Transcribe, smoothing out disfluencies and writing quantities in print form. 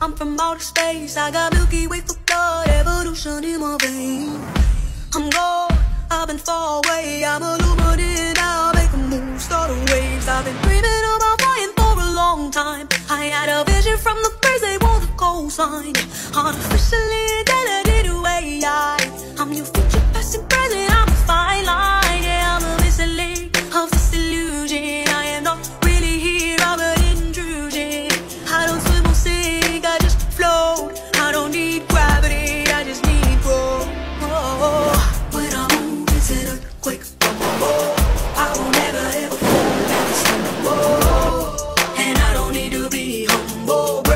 I'm from outer space, I got Milky Way for blood, evolution in my veins. I'm gold, I've been far away, I'm illuminated now, make a move, start a waves. I've been dreaming about flying for a long time. I had a vision from the birds, they want a cosign. Artificially intelligent way, I'm your future, past and present, I'm a fine line. Yeah, I'm a missing link of this illusion. I am not really here, I'm an intrusion. I don't swim or sink, I just float. I don't need gravity, I just need growth. When I move, it's an earthquake. I will never ever fall, and I don't need to be humble.